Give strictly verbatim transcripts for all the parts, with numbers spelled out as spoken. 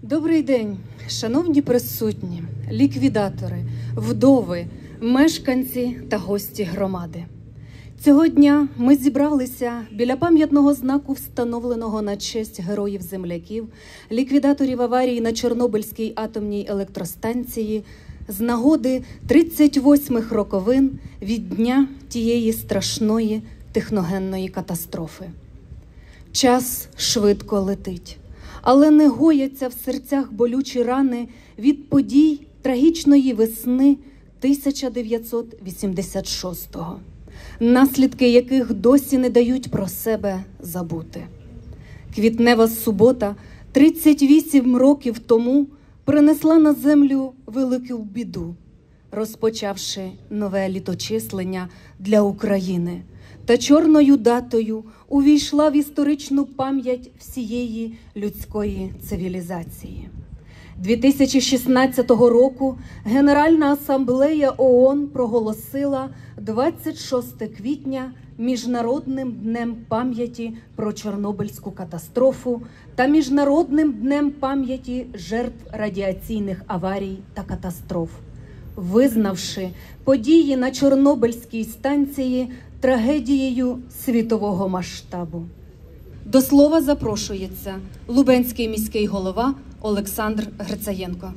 Добрий день, шановні присутні, ліквідатори, вдови, мешканці та гості громади. Цього дня ми зібралися біля пам'ятного знаку, встановленого на честь героїв-земляків, ліквідаторів аварії на Чорнобильській атомній електростанції з нагоди тридцять восьмих роковин від дня тієї страшної техногенної катастрофи. Час швидко летить, але не гояться в серцях болючі рани від подій трагічної весни тисяча дев'ятсот вісімдесят шостого, наслідки яких досі не дають про себе забути. Квітнева субота тридцять вісім років тому принесла на землю велику біду, розпочавши нове літочислення для України, та чорною датою увійшла в історичну пам'ять всієї людської цивілізації. дві тисячі шістнадцятого року Генеральна асамблея ООН проголосила двадцять шостого квітня Міжнародним днем пам'яті про Чорнобильську катастрофу та Міжнародним днем пам'яті жертв радіаційних аварій та катастроф, визнавши події на Чорнобильській станції трагедією світового масштабу. До слова запрошується Лубенський міський голова Олександр Грицаєнко.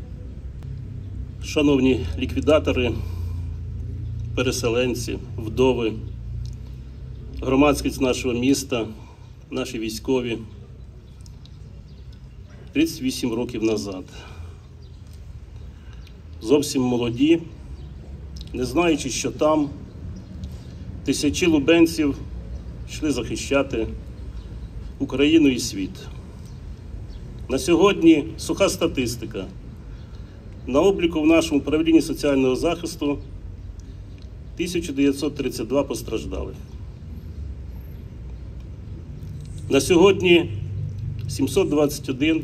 Шановні ліквідатори, переселенці, вдови, громадськість нашого міста, наші військові, тридцять вісім років назад. Зовсім молоді, не знаючи, що там, тисячі лубенців йшли захищати Україну і світ. На сьогодні суха статистика. На обліку в нашому управлінні соціального захисту тисяча дев'ятсот тридцять два постраждалих. На сьогодні сімсот двадцять один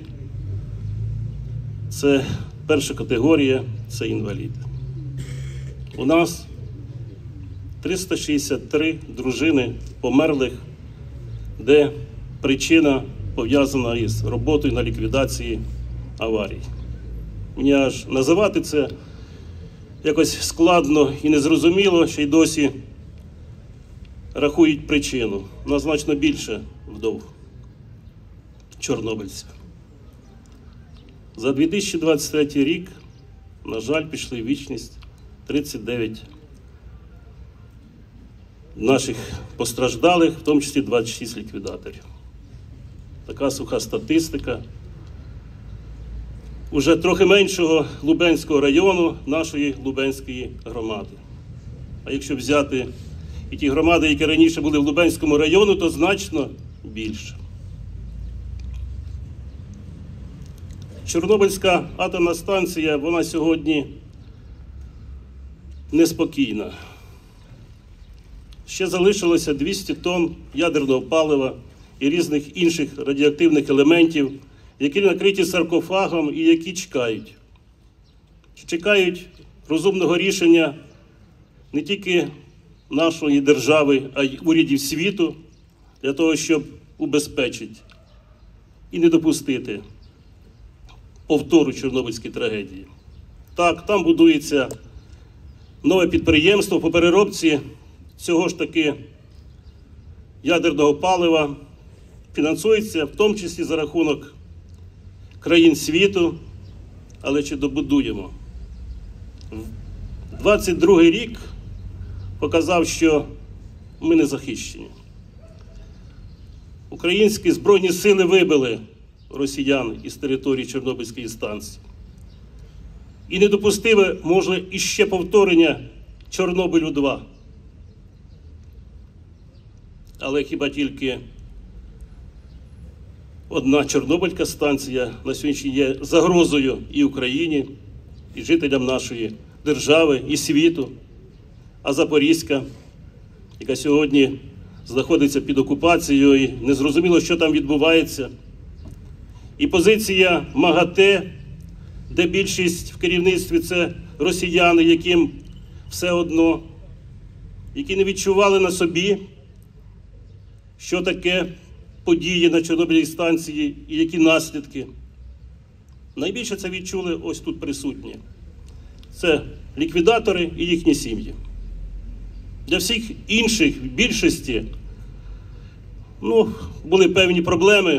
– це перша категорія, це інвалід. У нас триста шістдесят три дружини померлих, де причина пов'язана із роботою на ліквідації аварій. Мені аж називати це якось складно і незрозуміло, що й досі рахують причину. У нас значно більше вдов чорнобильців. За дві тисячі двадцять третій рік, на жаль, пішли в вічність тридцять дев'ять наших постраждалих, в тому числі двадцять шість ліквідаторів. Така суха статистика. Уже трохи меншого Лубенського району нашої Лубенської громади. А якщо взяти і ті громади, які раніше були в Лубенському району, то значно більше. Чорнобильська атомна станція, вона сьогодні неспокійна. Ще залишилося двісті тонн ядерного палива і різних інших радіоактивних елементів, які накриті саркофагом і які чекають. Чекають розумного рішення не тільки нашої держави, а й урядів світу, для того, щоб убезпечити і не допустити повтору Чорнобильської трагедії. Так, там будується нове підприємство по переробці цього ж таки ядерного палива, фінансується в тому числі за рахунок країн світу, але чи добудуємо? двадцять другий рік показав, що ми не захищені. Українські Збройні сили вибили росіян із території Чорнобильської станції. І не допустили, може, іще повторення Чорнобилю два. Але хіба тільки одна Чорнобильська станція на сьогодні є загрозою і Україні, і жителям нашої держави, і світу, а Запорізька, яка сьогодні знаходиться під окупацією і незрозуміло, що там відбувається. І позиція МАГАТЕ, де більшість в керівництві це росіяни, яким все одно, які не відчували на собі, що таке події на Чорнобильській станції і які наслідки. найбільше це відчули ось тут присутні. Це ліквідатори і їхні сім'ї. Для всіх інших, в більшості, ну, були певні проблеми,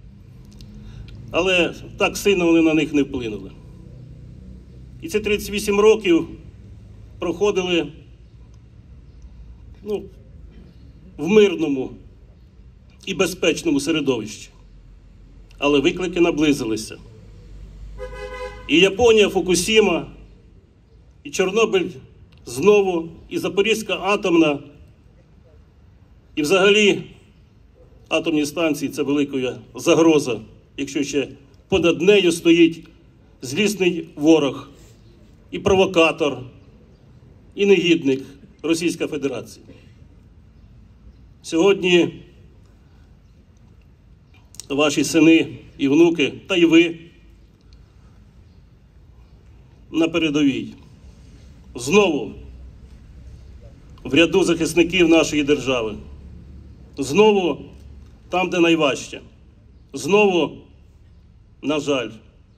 але так сильно вони на них не вплинули. І ці тридцять вісім років проходили, ну, в мирному і безпечному середовищі. Але виклики наблизилися. І Японія, Фукусіма, і Чорнобиль знову, і Запорізька атомна, і взагалі атомні станції – це велика загроза, якщо ще понад нею стоїть злісний ворог, і провокатор, і негідник Російська Федерація. Сьогодні ваші сини і внуки, та й ви, на передовій. Знову в ряду захисників нашої держави. Знову там, де найважче. Знову, на жаль,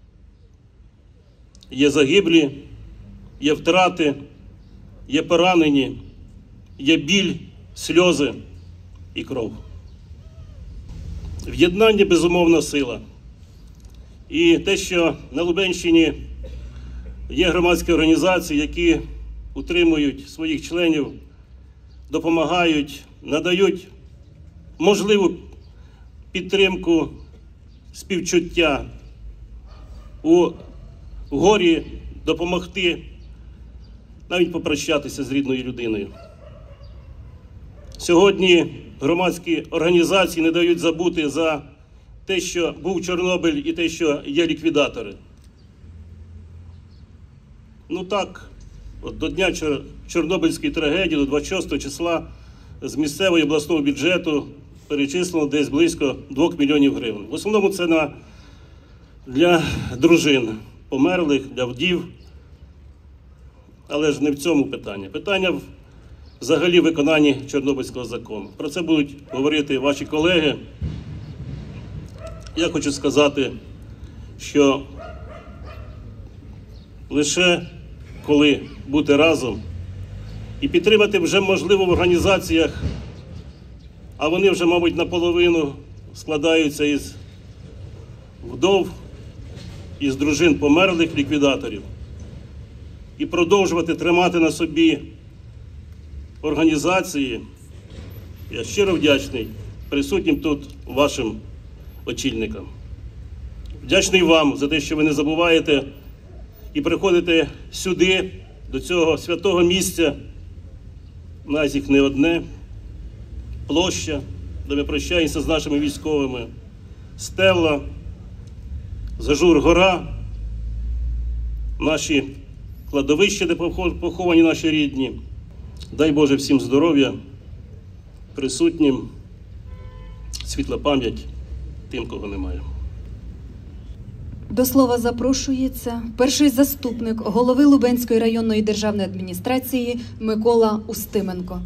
є загиблі, є втрати, є поранені, є біль, сльози і кров. В єднанні безумовна сила. І те, що на Лубенщині є громадські організації, які утримують своїх членів, допомагають, надають можливу підтримку, співчуття у горі, допомогти, навіть попрощатися з рідною людиною. Сьогодні громадські організації не дають забути за те, що був Чорнобиль, і те, що є ліквідатори. Ну так, от до Дня Чор... Чорнобильської трагедії, до двадцять шостого числа, з місцевого і обласного бюджету перечислено десь близько двох мільйонів гривень. В основному це на... для дружин померлих, для вдів. Але ж не в цьому питання. Питання в взагалі виконанні Чорнобильського закону. Про це будуть говорити ваші колеги. Я хочу сказати, що лише коли бути разом і підтримати вже можливо в організаціях, а вони вже, мабуть, наполовину складаються із вдов, із дружин померлих ліквідаторів, і продовжувати тримати на собі організації. Я щиро вдячний присутнім тут вашим очільникам. Вдячний вам за те, що ви не забуваєте і приходите сюди, до цього святого місця. У нас їх не одне. Площа, де ми прощаємося з нашими військовими. Стелла, Зажур-гора, наші кладовища, де поховані наші рідні. Дай Боже всім здоров'я, присутнім, світла пам'ять тим, кого немає. До слова запрошується перший заступник голови Лубенської районної державної адміністрації Микола Устименко.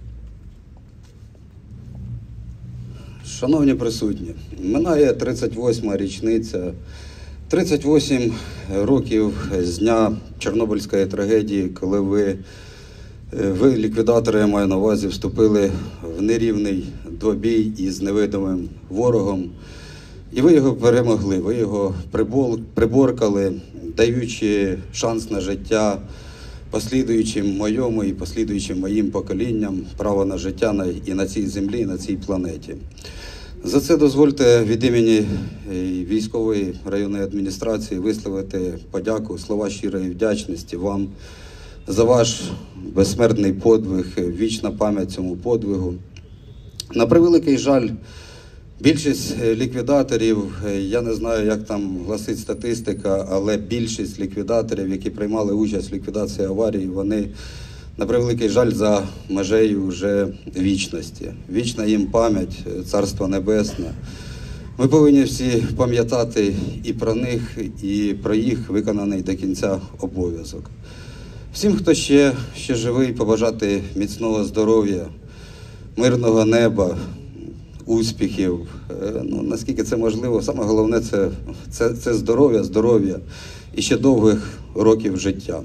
Шановні присутні, минає тридцять восьма річниця, тридцять вісім років з дня Чорнобильської трагедії, коли ви, ви ліквідатори, я маю на увазі, вступили в нерівний двобій із невидимим ворогом. І ви його перемогли, ви його приборкали, даючи шанс на життя послідуючим моєму і послідуючим моїм поколінням, право на життя на, і на цій землі, і на цій планеті. За це дозвольте від імені військової районної адміністрації висловити подяку, слова щирої вдячності вам за ваш безсмертний подвиг, вічна пам'ять цьому подвигу. На превеликий жаль, більшість ліквідаторів, я не знаю, як там гласить статистика, але більшість ліквідаторів, які приймали участь в ліквідації аварії, вони, на превеликий жаль, за межею вже вічності. Вічна їм пам'ять, Царство Небесне. Ми повинні всі пам'ятати і про них, і про їх виконаний до кінця обов'язок. Всім, хто ще, ще живий, побажати міцного здоров'я, мирного неба, успіхів. Е, ну, наскільки це можливо, саме головне це, це, це здоров'я, здоров'я і ще довгих років життя.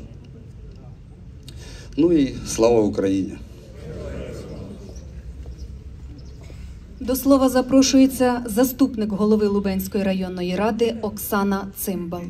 Ну і слава Україні! До слова запрошується заступник голови Лубенської районної ради Оксана Цимбал.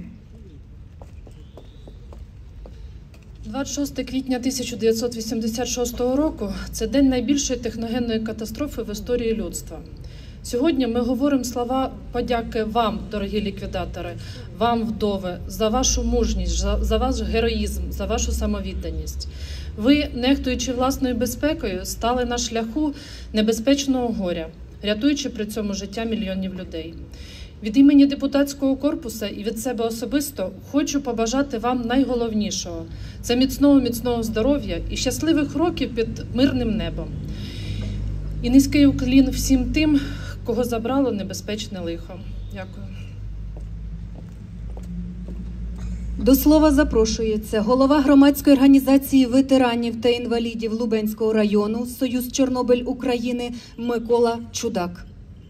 двадцять шостого квітня тисяча дев'ятсот вісімдесят шостого року – це день найбільшої техногенної катастрофи в історії людства. Сьогодні ми говоримо слова подяки вам, дорогі ліквідатори, вам, вдови, за вашу мужність, за ваш героїзм, за вашу самовідданість. Ви, нехтуючи власною безпекою, стали на шляху небезпечного горя, рятуючи при цьому життя мільйонів людей. Від імені депутатського корпусу і від себе особисто хочу побажати вам найголовнішого – це міцного-міцного здоров'я і щасливих років під мирним небом. І низький уклін всім тим, кого забрало небезпечне лихо. Дякую. До слова запрошується голова громадської організації ветеранів та інвалідів Лубенського району «Союз Чорнобиль України» Микола Чудак.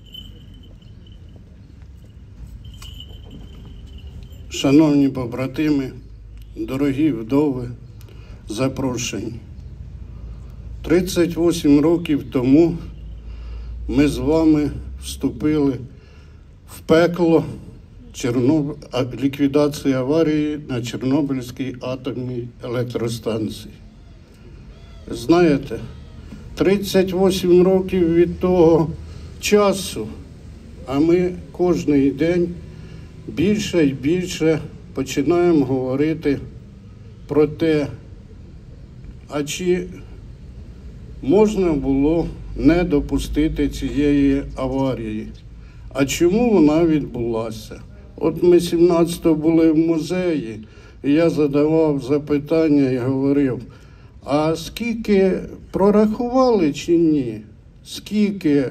Шановні побратими, дорогі вдови, запрошені. тридцять вісім років тому ми з вами вступили в пекло Чорноб... ліквідації аварії на Чорнобильській атомній електростанції. Знаєте, тридцять вісім років від того часу, а ми кожен день більше і більше починаємо говорити про те, а чи можна було не допустити цієї аварії, а чому вона відбулася. От ми сімнадцятого були в музеї, і я задавав запитання і говорив, а скільки прорахували чи ні? Скільки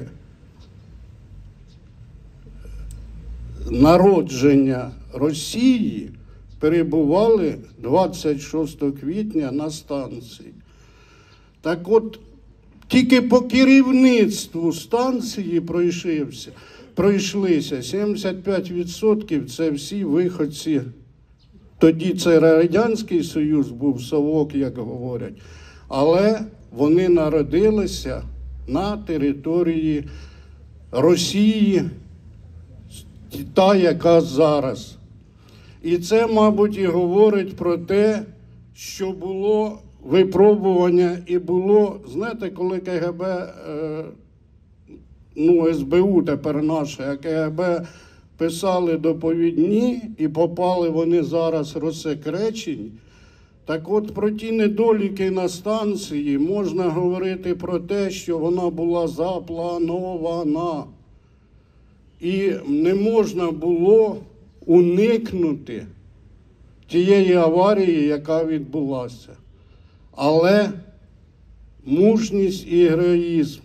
народження Росії перебували двадцять шостого квітня на станції? Так от, тільки по керівництву станції пройшився, пройшлися сімдесят п'ять відсотків це всі виходці. Тоді це Радянський Союз був, совок, як говорять. Але вони народилися на території Росії, та, яка зараз. І це, мабуть, і говорить про те, що було випробування і було, знаєте, коли КГБ, е, ну, СБУ тепер наше, а КГБ писали доповідні і попали вони зараз розсекречені, так от про ті недоліки на станції можна говорити про те, що вона була запланована. І не можна було уникнути тієї аварії, яка відбулася. Але мужність і героїзм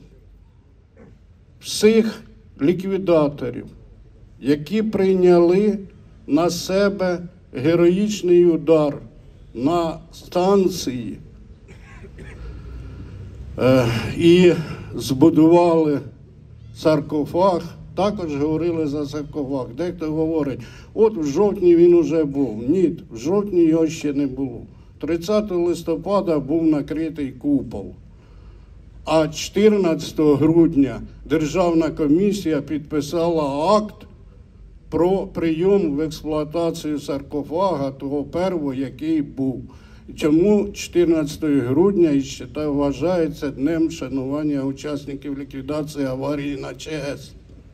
всіх ліквідаторів, які прийняли на себе героїчний удар на станції е, і збудували саркофаг, також говорили за саркофаг. Дехто говорить, от в жовтні він уже був. Ні, в жовтні його ще не було. тридцятого листопада був накритий купол. А чотирнадцятого грудня Державна комісія підписала акт про прийом в експлуатацію саркофага того першого, який був. Чому чотирнадцятого грудня і вважається днем шанування учасників ліквідації аварії на ЧАЕС.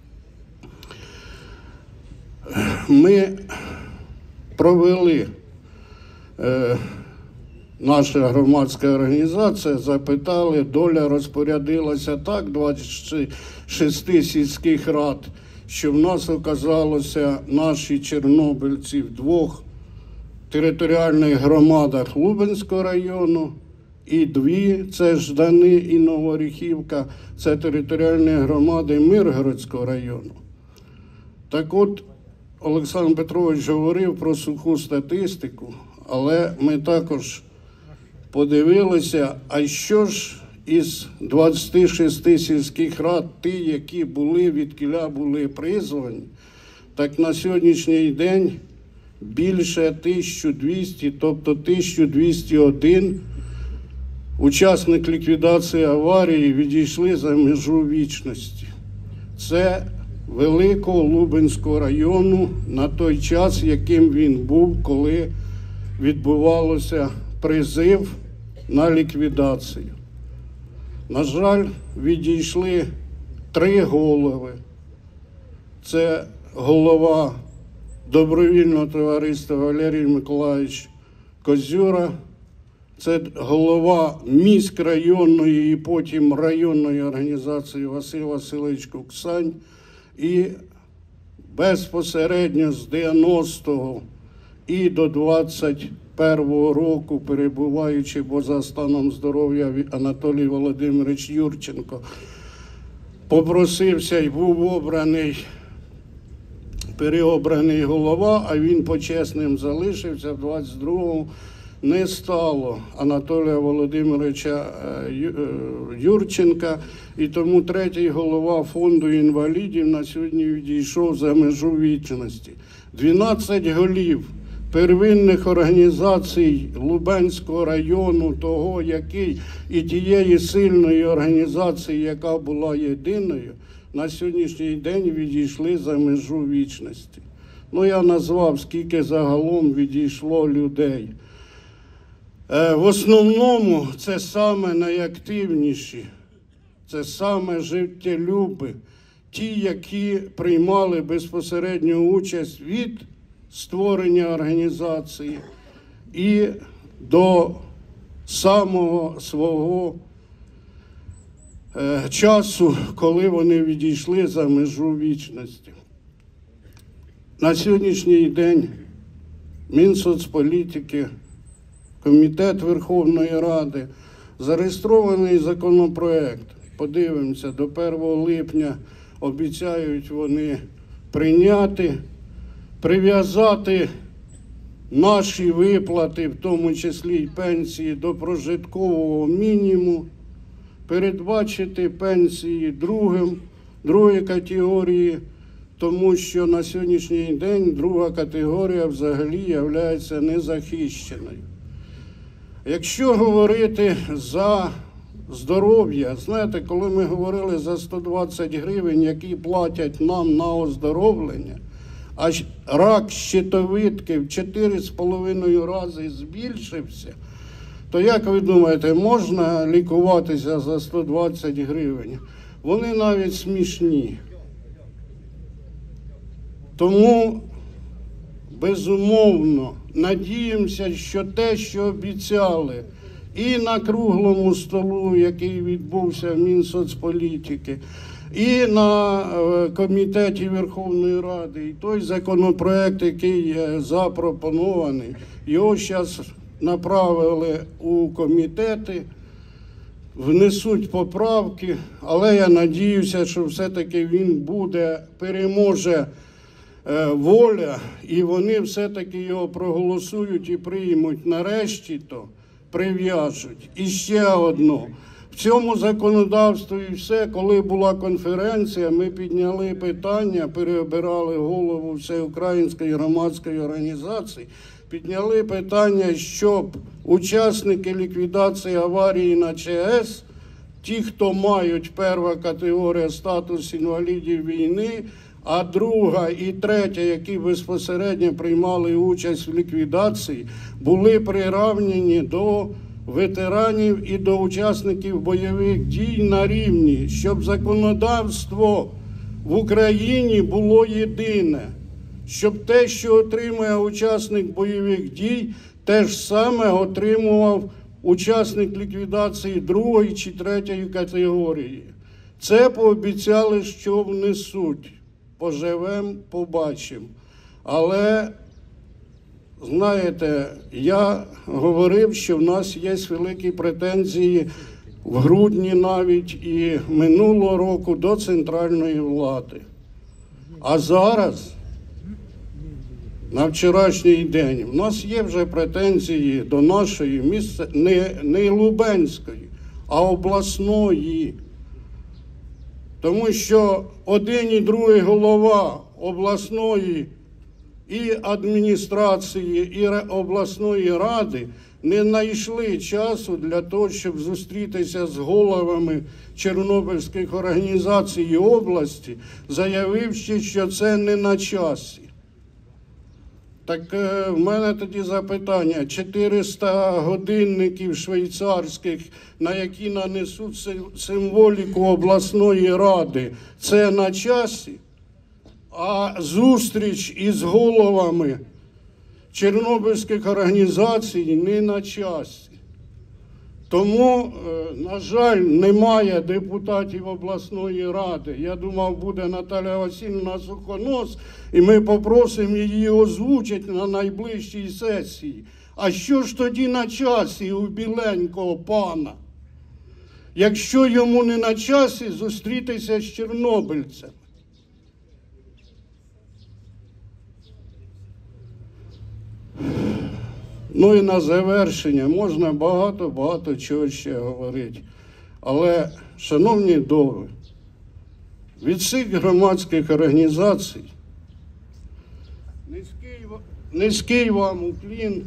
Ми провели, е, наша громадська організація, запитали, доля розпорядилася так, двадцять шість сільських рад, що в нас оказалося наші чорнобильці в двох територіальних громадах Лубенського району і дві, це Ждани і Новоріхівка, це територіальні громади Миргородського району. Так от, Олександр Петрович говорив про суху статистику, але ми також подивилися, а що ж із двадцяти шести сільських рад, ті, які були, відкіля були призвані, так на сьогоднішній день більше тисяча двісті, тобто тисяча двісті один учасник ліквідації аварії відійшли за межу вічності. Це Великого Лубенського району на той час, яким він був, коли відбувався призив на ліквідацію. На жаль, відійшли три голови. Це голова добровільного товариства Валерій Миколаївич Козюра, це голова міськрайонної і потім районної організації Василь Васильович Куксань, і безпосередньо з дев'яностого і до двадцять першого року, перебуваючи поза станом здоров'я, Анатолій Володимирович Юрченко попросився і був обраний, переобраний голова, а він почесним залишився. В двадцять другому не стало Анатолія Володимировича Юрченка, і тому третій голова фонду інвалідів на сьогодні відійшов за межу вічності. дванадцять голів первинних організацій Лубенського району, того, який, і тієї сильної організації, яка була єдиною, на сьогоднішній день відійшли за межу вічності. Ну, я назвав, скільки загалом відійшло людей. В основному це саме найактивніші, це саме життєлюби, ті, які приймали безпосередню участь від створення організації і до самого свого е, часу, коли вони відійшли за межу вічності. На сьогоднішній день Мінсоцполітики, Комітет Верховної Ради, зареєстрований законопроект. Подивимося, до першого липня обіцяють вони прийняти, прив'язати наші виплати, в тому числі й пенсії, до прожиткового мінімуму, передбачити пенсії другим, другої категорії, тому що на сьогоднішній день друга категорія взагалі є незахищеною. Якщо говорити за здоров'я, знаєте, коли ми говорили за сто двадцять гривень, які платять нам на оздоровлення, а рак щитовидки в чотири з половиною рази збільшився, то як ви думаєте, можна лікуватися за сто двадцять гривень? Вони навіть смішні. Тому, безумовно, надіємося, що те, що обіцяли і на круглому столу, який відбувся в Мінсоцполітики, і на Комітеті Верховної Ради, і той законопроект, який запропонований, його зараз направили у комітети, внесуть поправки, але я надіюся, що все-таки він буде, переможе воля, і вони все-таки його проголосують і приймуть. Нарешті то прив'яжуть. І ще одно. В цьому законодавстві і все, коли була конференція, ми підняли питання, переобирали голову Всеукраїнської громадської організації, підняли питання, щоб учасники ліквідації аварії на ЧАЕС, ті, хто мають перша категорія статус інвалідів війни, а друга і третя, які безпосередньо приймали участь в ліквідації, були прирівняні до ветеранів і до учасників бойових дій на рівні, щоб законодавство в Україні було єдине, щоб те, що отримує учасник бойових дій, те ж саме отримував учасник ліквідації другої чи третьої категорії. Це пообіцяли, що внесуть. Поживемо, побачимо. Але, знаєте, я говорив, що в нас є великі претензії в грудні навіть і минулого року до центральної влади. А зараз, на вчорашній день, в нас є вже претензії до нашої місце, не, не Лубенської, а обласної. Тому що один і другий голова обласної і адміністрації, і обласної ради не знайшли часу для того, щоб зустрітися з головами чорнобильських організацій області, заявивши, що це не на часі. Так в мене тоді запитання: чотириста годинників швейцарських, на які нанесуть символіку обласної ради, це на часі? А зустріч із головами чорнобильських організацій не на часі. Тому, на жаль, немає депутатів обласної ради. Я думав, буде Наталя Васильівна Сухонос, і ми попросимо її озвучити на найближчій сесії. А що ж тоді на часі у біленького пана, якщо йому не на часі зустрітися з чорнобильцями? Ну і на завершення можна багато-багато чого ще говорити. Але, шановні вдови, від всіх громадських організацій низький, низький вам уклін.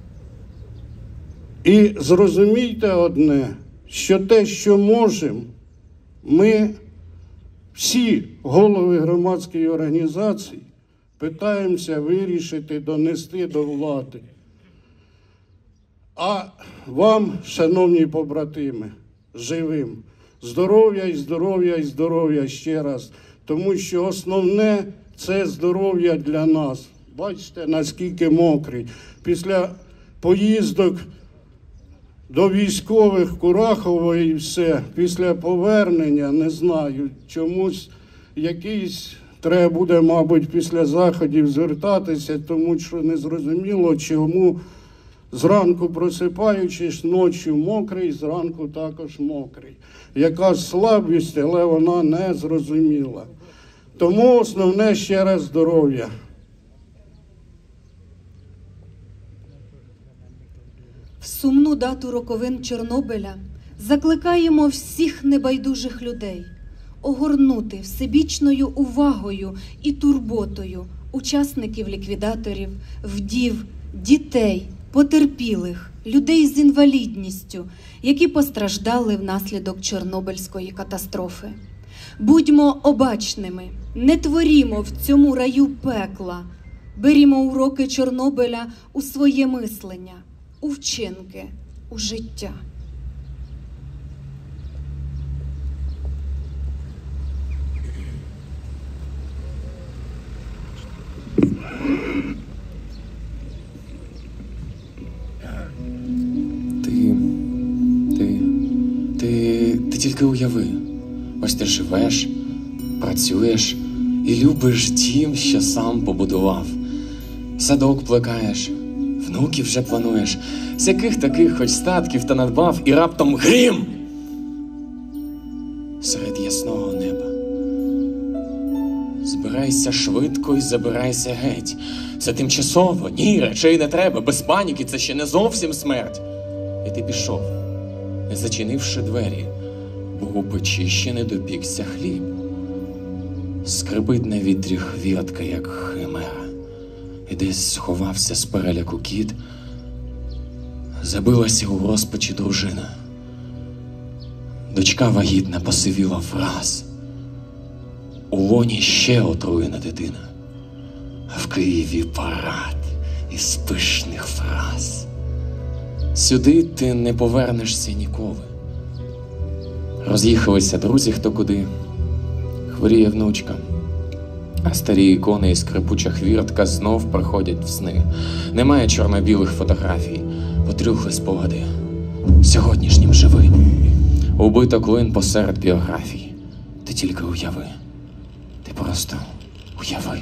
І зрозумійте одне, що те, що можемо, ми всі голови громадської організації питаємося вирішити, донести до влади. А вам, шановні побратими, живим, здоров'я і здоров'я і здоров'я ще раз. Тому що основне – це здоров'я для нас. Бачите, наскільки мокрий. Після поїздок до військових Курахово і все, після повернення, не знаю, чомусь якийсь треба буде, мабуть, після заходів звертатися, тому що не зрозуміло, чому зранку просипаючись, ночі мокрий, зранку також мокрий. Якась слабість, але вона не зрозуміла. Тому основне ще раз здоров'я. В сумну дату роковин Чорнобиля закликаємо всіх небайдужих людей огорнути всебічною увагою і турботою учасників-ліквідаторів, вдів, дітей, потерпілих, людей з інвалідністю, які постраждали внаслідок Чорнобильської катастрофи. Будьмо обачними, не творімо в цьому раю пекла, берімо уроки Чорнобиля у своє мислення, у вчинки, у життя. Ти, ти, ти, ти тільки уяви, ось ти живеш, працюєш і любиш дім, що сам побудував. Садок плекаєш, внуків вже плануєш, з яких таких хоч статків та надбав, і раптом грім серед ясного неба. Збирайся швидко і забирайся геть. Це тимчасово, ні, речей не треба, без паніки, це ще не зовсім смерть. І ти пішов, не зачинивши двері, бо у печі ще не допікся хліб. Скрипить на вітрі хвіртка, як химера, і десь сховався з переляку кіт. Забилася у розпачі дружина. Дочка вагітна посивіла враз. У лоні ще отруєна дитина. А в Києві парад із пишних фраз. Сюди ти не повернешся ніколи. Роз'їхалися друзі хто куди. Хворіє внучка. А старі ікони і скрипуча хвіртка знов приходять в сни. Немає чорно-білих фотографій, потрюхли спогади. Сьогоднішнім живи. Убито клин посеред біографій. Ти тільки уяви. Ти просто уяви.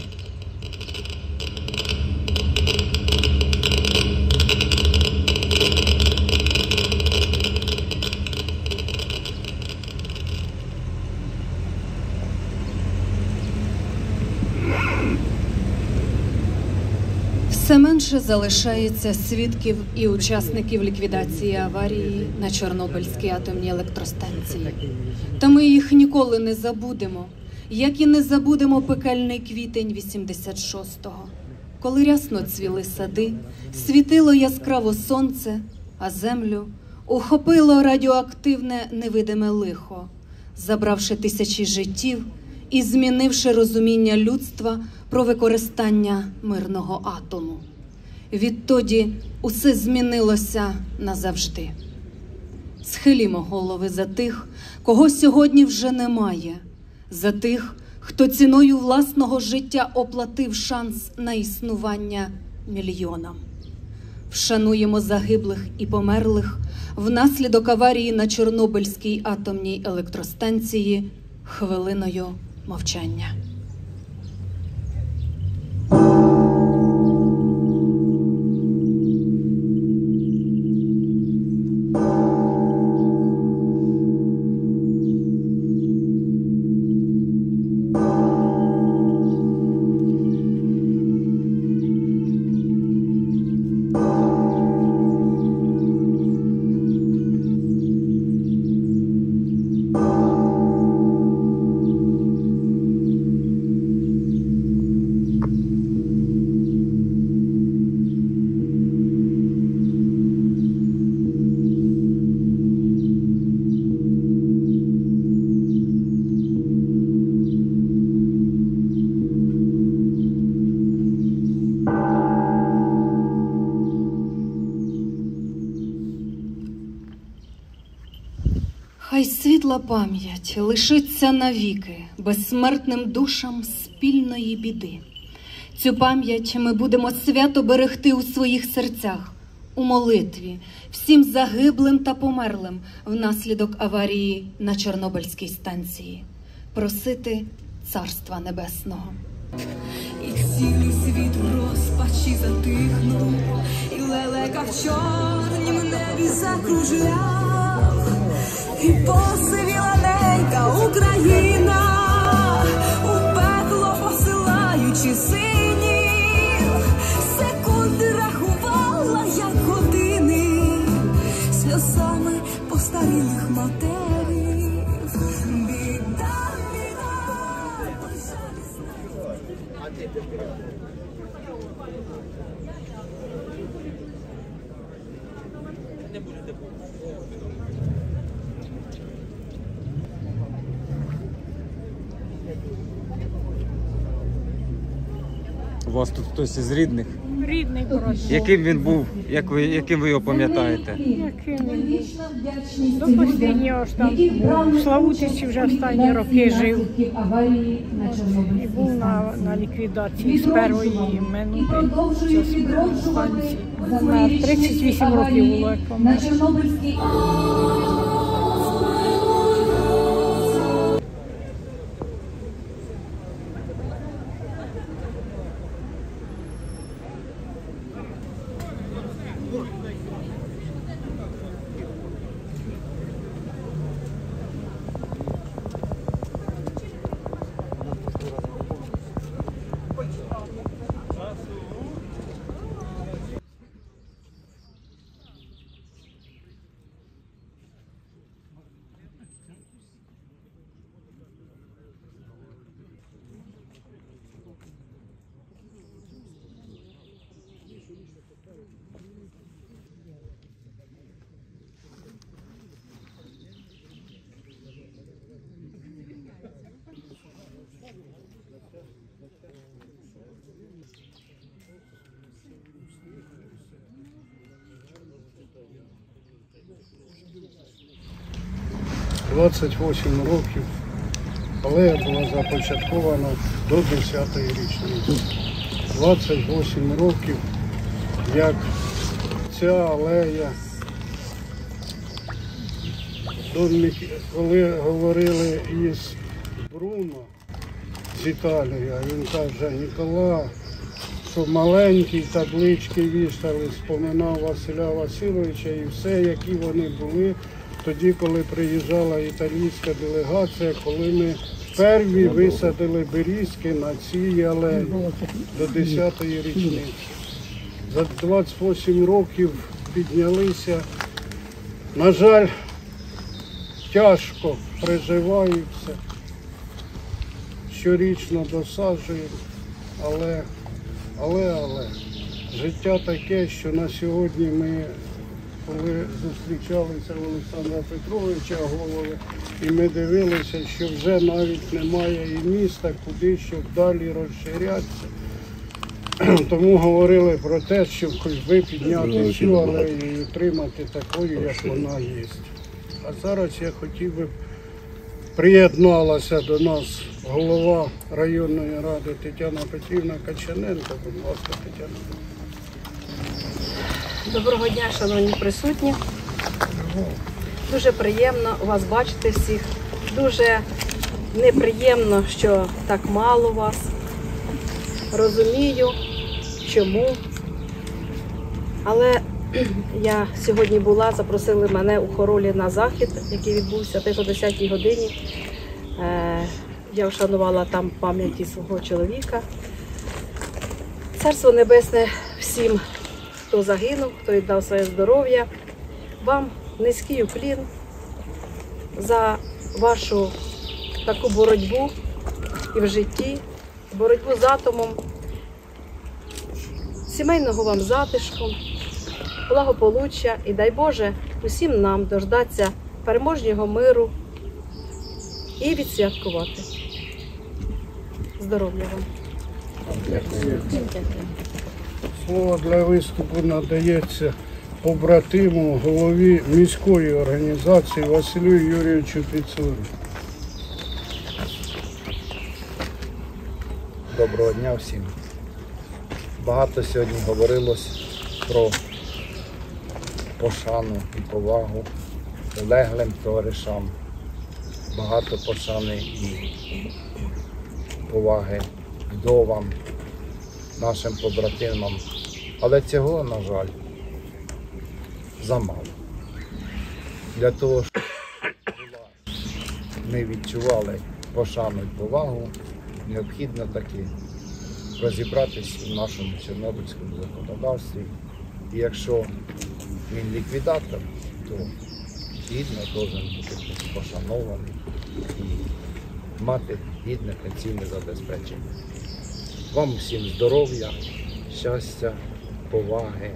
Все менше залишається свідків і учасників ліквідації аварії на Чорнобильській атомній електростанції. Та ми їх ніколи не забудемо, як і не забудемо пекельний квітень вісімдесят шостого, коли рясно цвіли сади, світило яскраво сонце, а землю ухопило радіоактивне невидиме лихо, забравши тисячі життів і змінивши розуміння людства про використання мирного атому. Відтоді усе змінилося назавжди. Схилімо голови за тих, кого сьогодні вже немає, за тих, хто ціною власного життя оплатив шанс на існування мільйонам. Вшануємо загиблих і померлих внаслідок аварії на Чорнобильській атомній електростанції хвилиною мовчання. Хай світла пам'ять лишиться навіки безсмертним душам спільної біди. Цю пам'ять ми будемо свято берегти у своїх серцях, у молитві, всім загиблим та померлим внаслідок аварії на Чорнобильській станції. Просити Царства Небесного. І цілий світ в розпачі затихнув, і лелека в чорнім небі закружляв, і посивіла ненька Україна, у пекло посилаючи синів, секунди рахувала, як години, сльозами постарілих матерів. Біда, біда, У вас тут хтось із рідних? Рідний брат. Яким він був, як ви, яким ви його пам'ятаєте? Яким він був? До останнього ж там в Славутичі вже останні роки жив. І був на, на ліквідації з першої минути станції. Помер. тридцять вісім років було, як помер. двадцять вісім років алея була започаткована до десятої річниці. двадцять вісім років, як ця алея, коли говорили із Бруно з Італії, він каже: Нікола, що маленькі таблички вішали, споминав Василя Васильовича і все, які вони були тоді, коли приїжджала італійська делегація, коли ми перві висадили берізки на цій алеї до десятої річниці. За двадцять вісім років піднялися. На жаль, тяжко приживаються, щорічно досаджують, але, але, але, життя таке, що на сьогодні ми, коли зустрічалися в Олександра Петровича голови, і ми дивилися, що вже навіть немає і міста, куди, щоб далі розширятися. Тому говорили про те, щоб хоч би підняти цю алею і утримати такою, як вона є. А зараз я хотів би, приєдналася до нас голова районної ради Тетяна Петрівна Качаненко. Будь ласка, Тетяна. Доброго дня, шановні присутні. Дуже приємно вас бачити всіх. Дуже неприємно, що так мало вас. Розумію, чому. Але я сьогодні була, запросили мене у Хоролі на захід, який відбувся теж о десятій годині. Я вшанувала там пам'яті свого чоловіка. Царство Небесне всім, хто загинув, хто віддав своє здоров'я. Вам низький уклін за вашу таку боротьбу і в житті, боротьбу з атомом, сімейного вам затишку, благополуччя і дай Боже усім нам дождатися переможного миру і відсвяткувати. Здоров'я вам. Слово для виступу надається побратиму голові міської організації Василю Юрійовичу Піцуру. Доброго дня всім. Багато сьогодні говорилось про пошану і повагу полеглим товаришам. Багато пошани і поваги вдовам, нашим побратимам. Але цього, на жаль, замало. Для того, щоб ми відчували пошану і повагу, необхідно таки розібратися в нашому чорнобильському законодавстві. І якщо він ліквідатор, то гідно повинен бути пошанований і мати гідне пенсійне забезпечення. Вам всім здоров'я, щастя, поваги,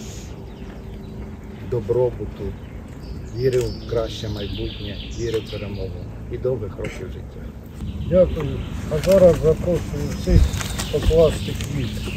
добробуту, віри в краще майбутнє, віри в перемогу і довгих років життя. Дякую. А зараз запрошую всіх покласти квіти.